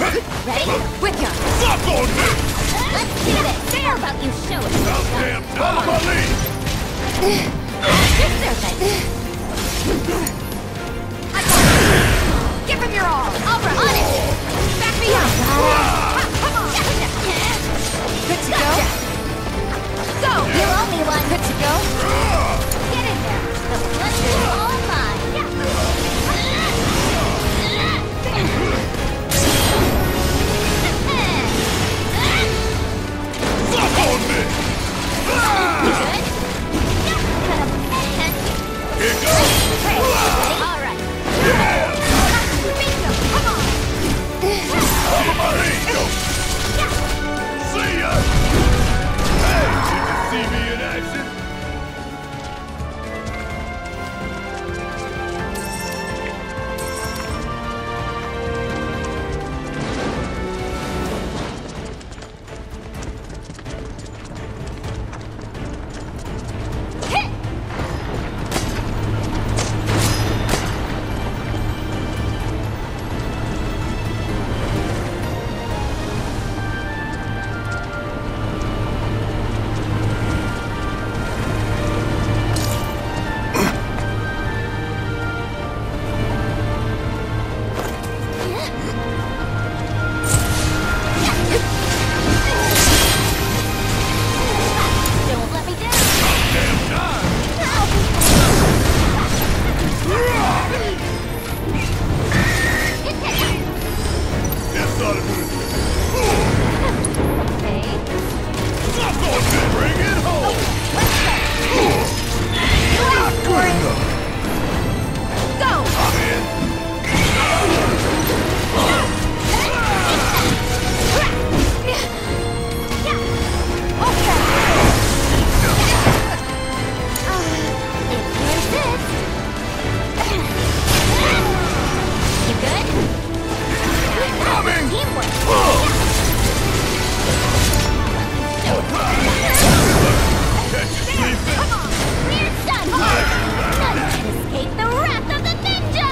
Ready? With ya! Suck on me! Let's do this! How about you show us? About damn time! My lead! Your servant! I got it! Give him your all! I'll run on it! Back me up! Come on! Good to go? Go! You owe me one! Good to go? Get in there! The pleasure's all mine! Suck on me! Good? Here goes! All right. Yeah! Bingo! Come on! Get my lead! See ya! Hey, did you see me in action? Don't let me down! Damn time! This ought to do it. Okay. Suck on me! Bring it home! Not good enough! Go! I'm in! You good? Coming! Teamwork! Catch you sleeping! Come on! We're done! None can escape the wrath of the ninja!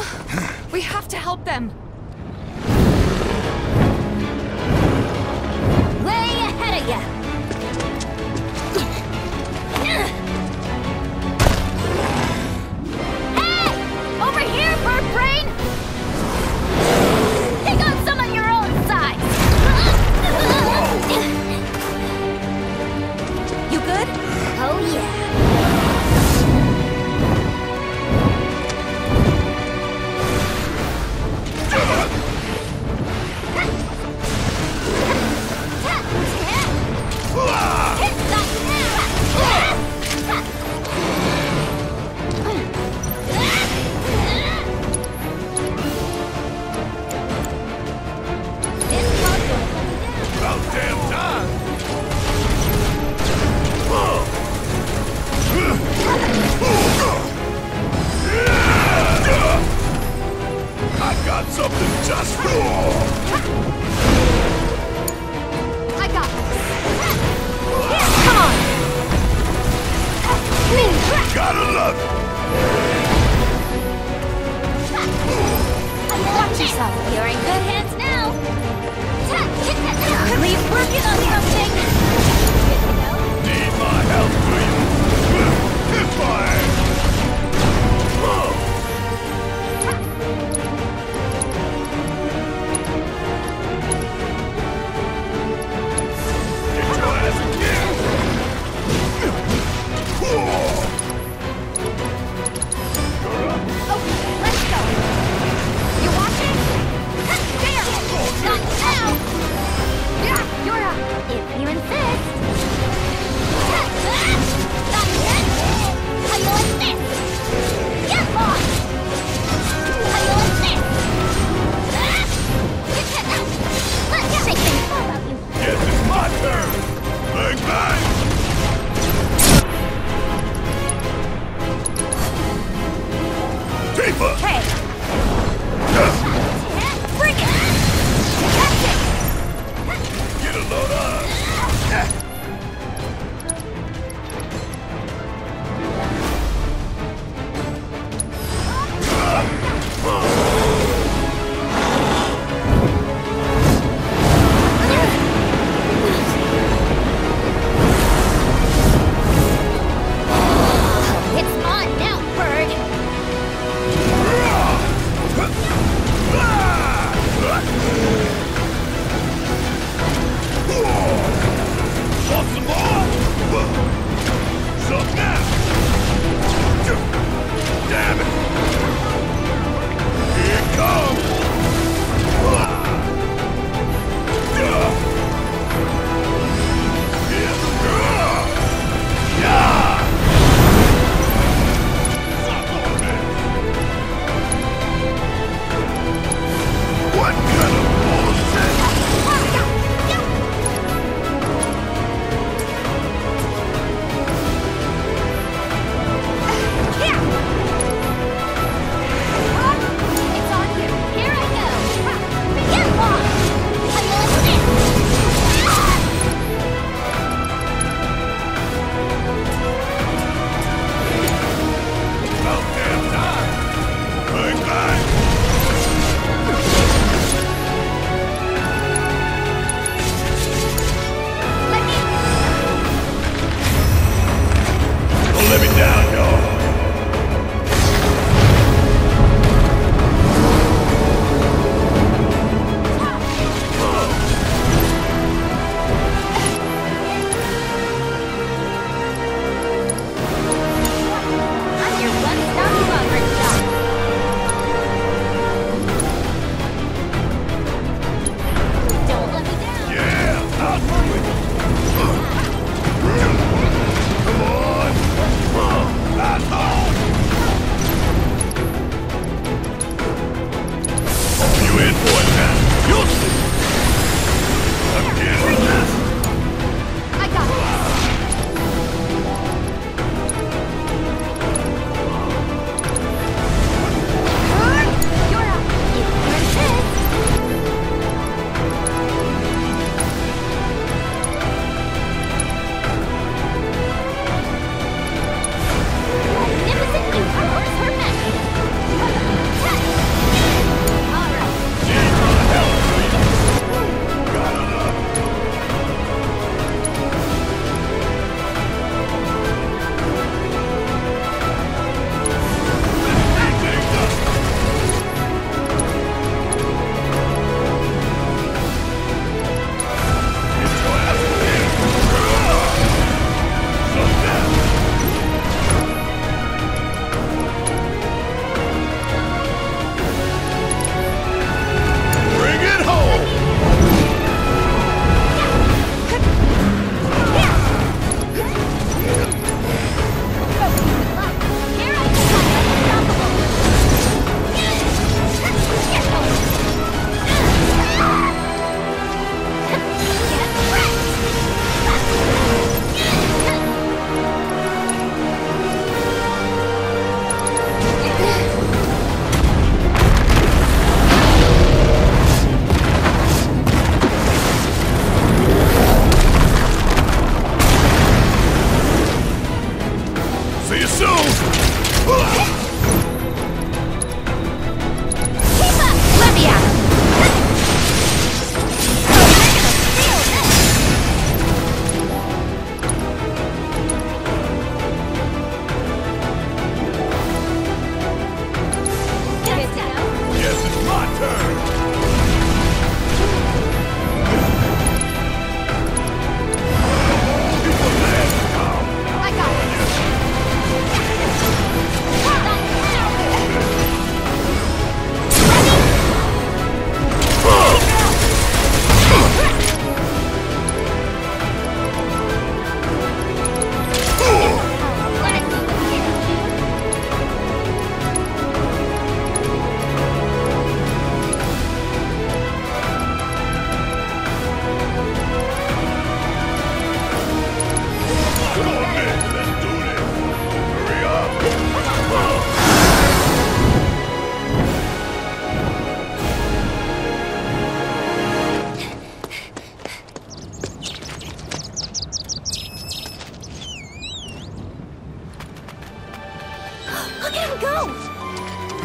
We have to help them. Way ahead of ya! Hey! Over here, bird brain! Take on some of your own size! You good? Oh yeah! About damn time! I got something just for you! I got this. Come on! Gotta love it! Watch yourself! You're in good hands now! We're working on something! Need my help, do you? Hit fire! Get your ass again! You're up. Okay, let's go. You watching? There! Not now! Yeah, you're up. If you insist! Not yet! How you like this? Get lost! How you like this? Let's shake things up about you! Guess it's my turn! Bang, bang! Tifa! Hey, Bring it! That's it! Get a load of us! It's on now, bird!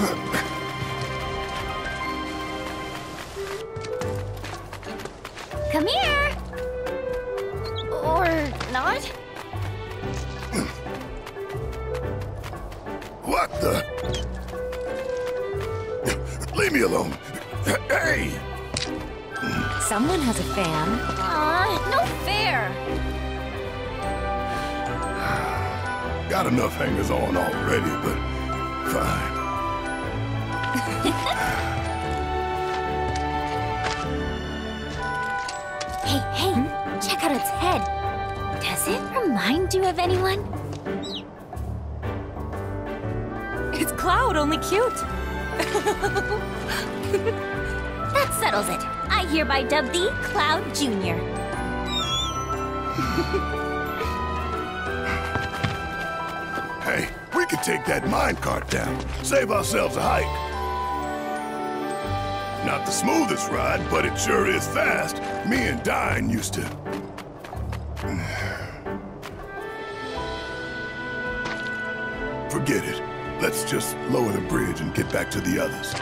Come here! Or not? What the? Leave me alone. Hey! Someone has a fan. Aw, no fair! Got enough hangers on already, but fine. Hey, check out its head. Does it remind you of anyone? It's Cloud, only cute. That settles it. I hereby dub thee Cloud Jr. Hey, we could take that minecart down. Save ourselves a hike. Not the smoothest ride, but it sure is fast. Me and Dine used to... Forget it. Let's just lower the bridge and get back to the others.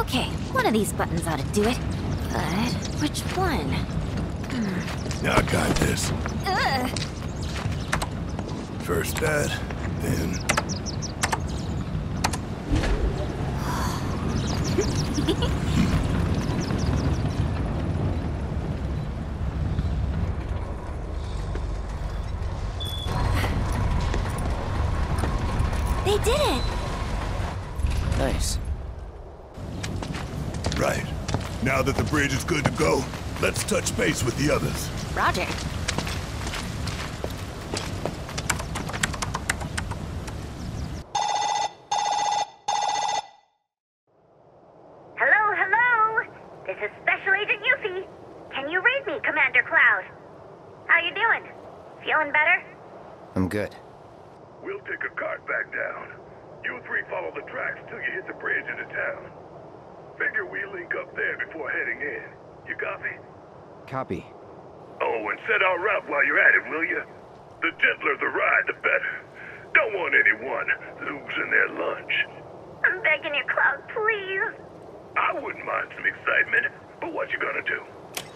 Okay, one of these buttons ought to do it. But which one? I got this. Ugh. First that, then... They did it! Nice. Right. Now that the bridge is good to go, let's touch base with the others. Roger. Hello, hello! This is Special Agent Yuffie. Can you read me, Commander Cloud? How you doing? Feeling better? I'm good. We'll take a cart back down. You three follow the tracks till you hit the bridge into town. Figure we link up there before heading in. You copy? Copy. Oh, and set our route while you're at it, will you? The gentler the ride, the better. Don't want anyone losing their lunch. I'm begging you, Cloud, please. I wouldn't mind some excitement, but what you gonna do?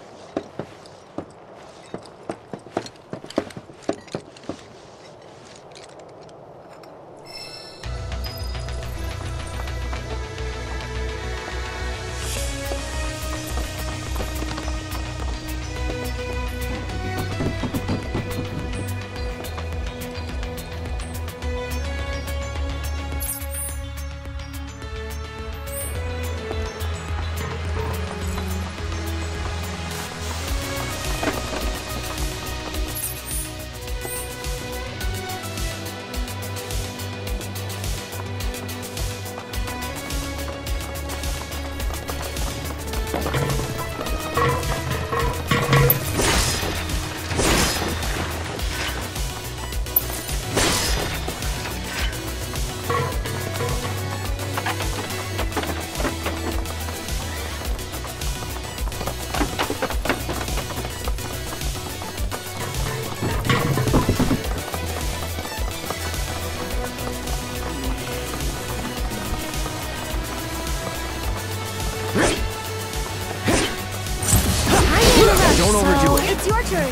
Don't overdo it. It's your turn.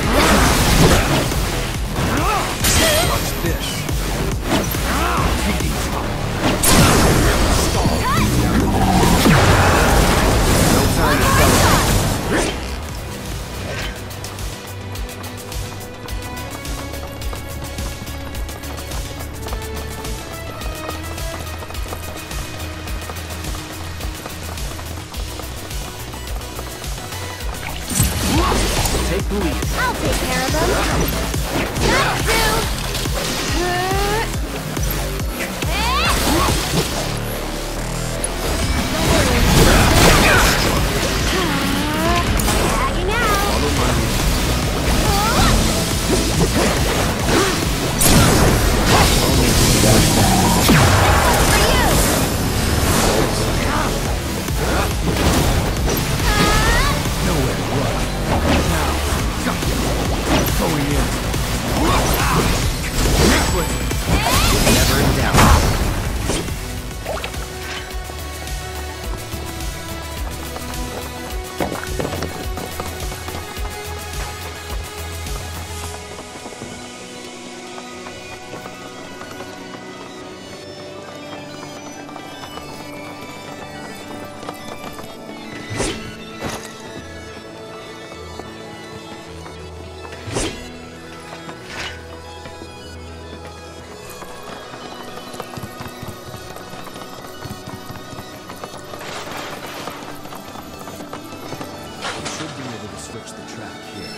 Watch this. No time to celebrate. Take the lead. I'll take care of them. That'll do. Tagging out. Follow my lead. Nowhere to run. Now, going in. Never in doubt. Should be able to switch the track here.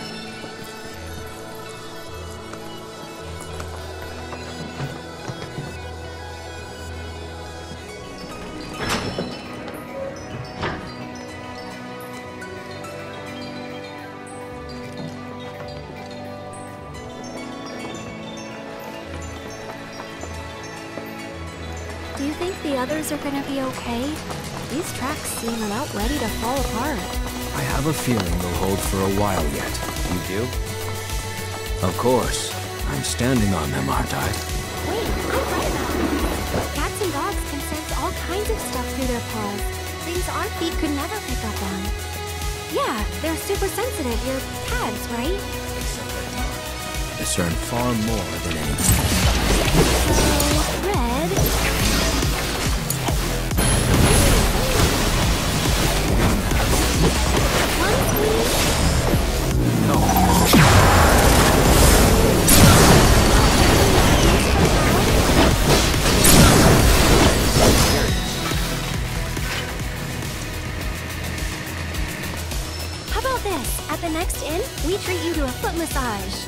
Do you think the others are gonna be okay? These tracks seem about ready to fall apart. I have a feeling they'll hold for a while yet. You do? Of course. I'm standing on them, aren't I? Wait, I read about them. Cats and dogs can sense all kinds of stuff through their paws. Things feet could never pick up on. Yeah, they're super sensitive. Your pads, right? Discern far more than anything. So, Red... How about this? At the next inn, we treat you to a foot massage.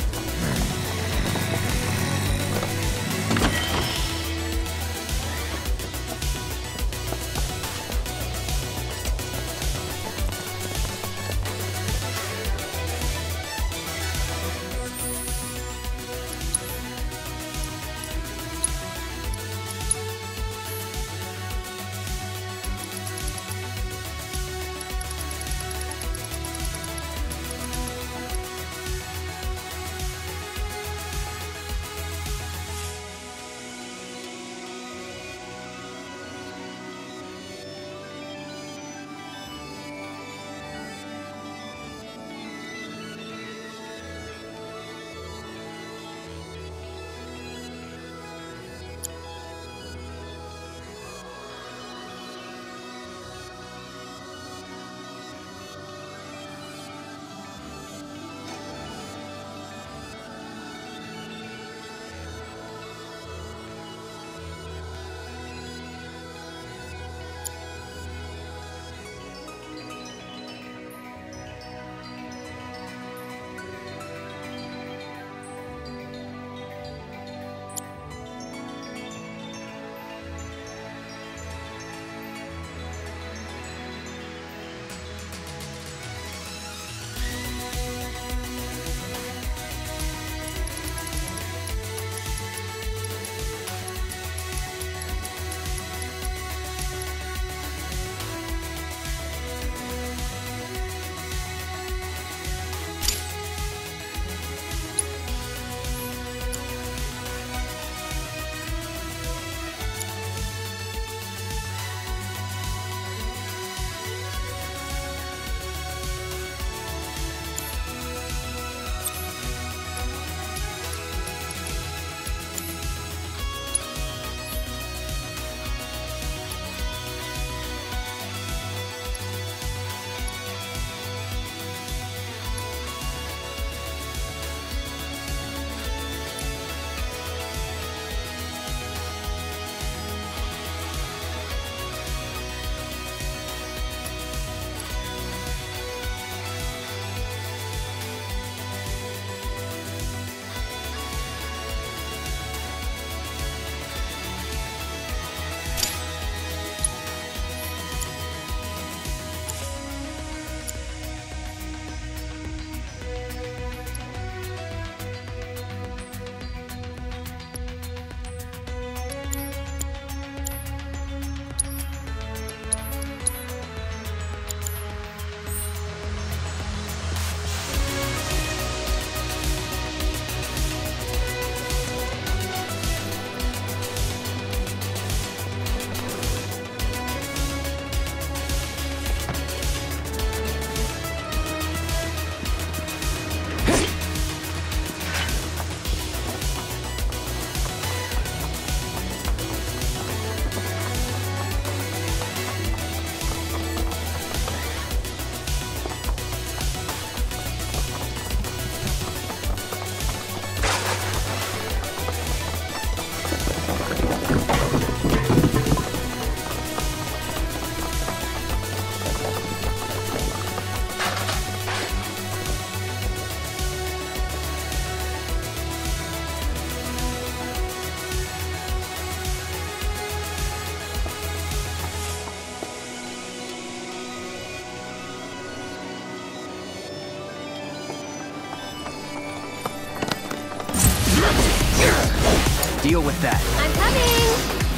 Deal with that. I'm coming!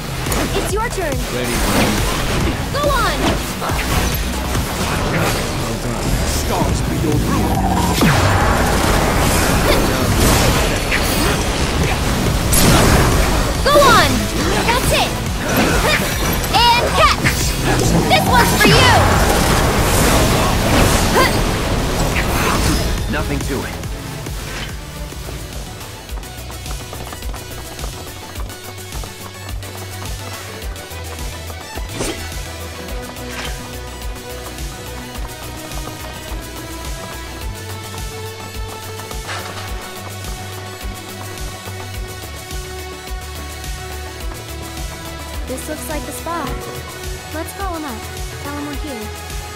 It's your turn. Ready. Go on! Stars be your ruin. Go on! That's it! And catch! This one's for you! nothing to it. This looks like the spot. Let's call him up. Tell him we're here.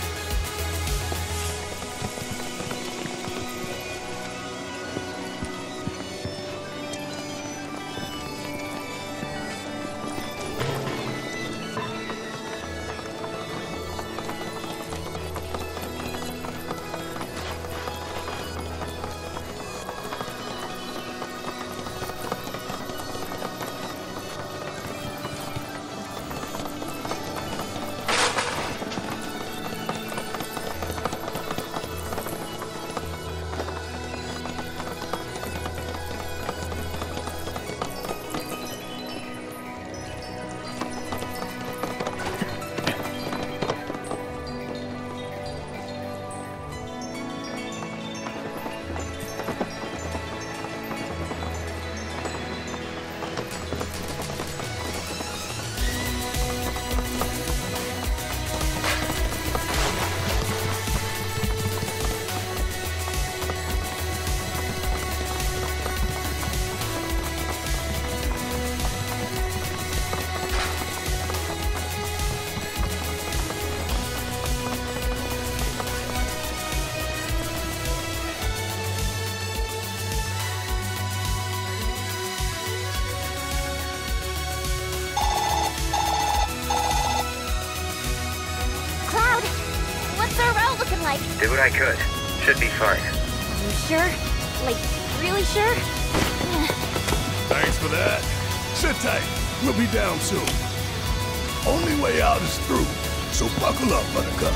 Like, did what I could. Should be fine. are you sure? Like, really sure? Thanks for that. Sit tight. We'll be down soon. Only way out is through, so buckle up, Buttercup.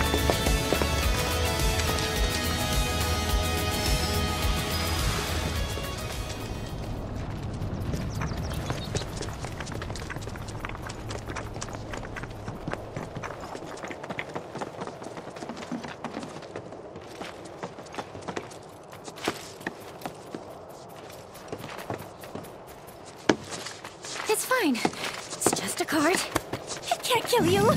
It's fine. It's just a card. It can't kill you.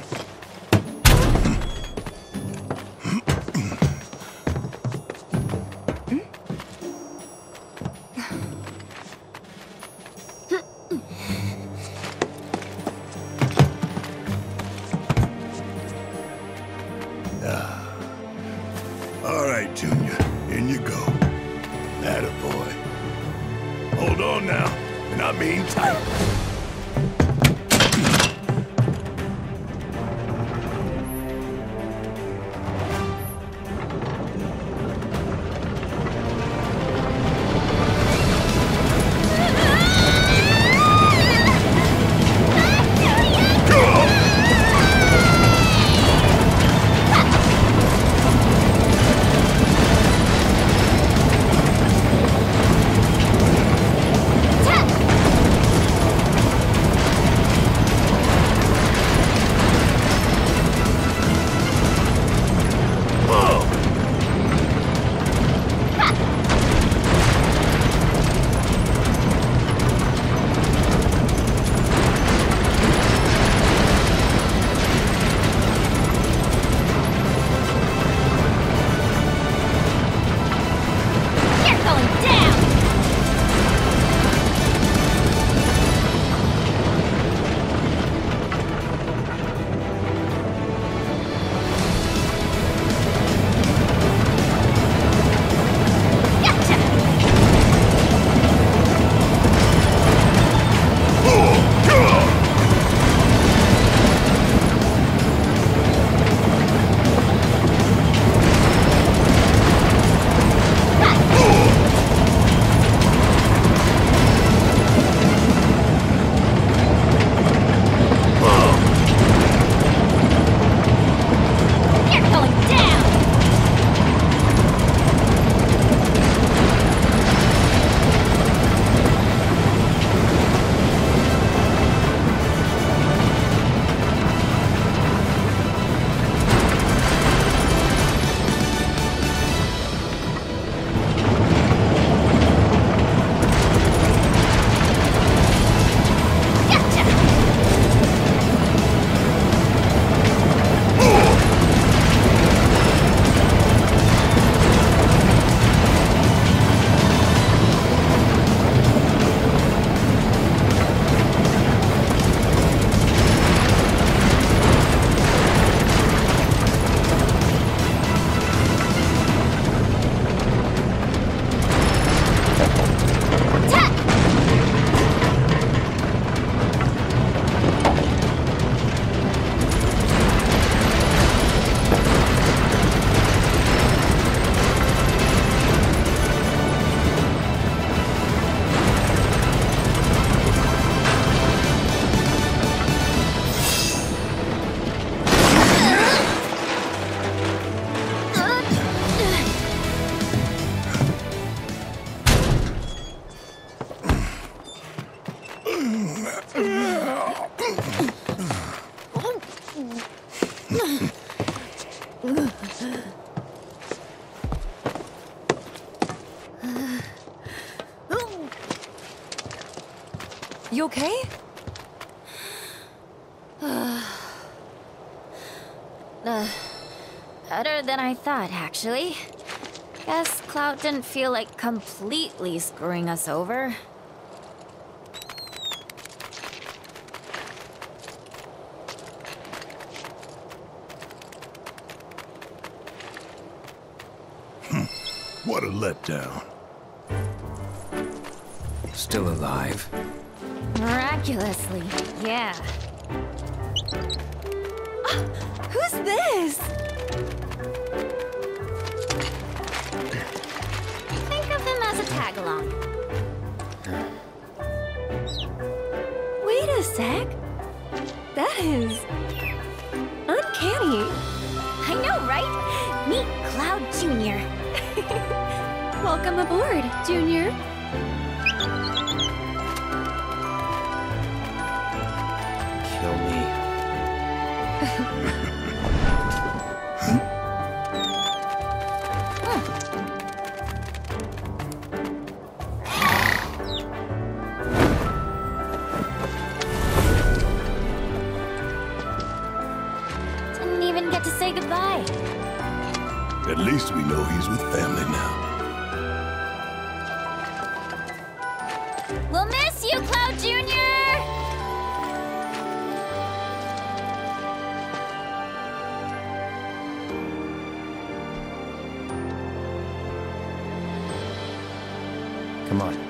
All right, Junior. In you go. Attaboy. Hold on now. And I mean tight. You okay? Better than I thought, actually. Guess Cloud didn't feel like completely screwing us over. What a letdown. Still alive. Miraculously, yeah. Who's this? Think of him as a tag-along. Wait a sec. That is... uncanny. I know, right? Meet Cloud Jr. Welcome aboard, Junior. Kill me. Didn't even get to say goodbye. At least we know he's with family now. We'll miss you, Cloud Jr. Come on.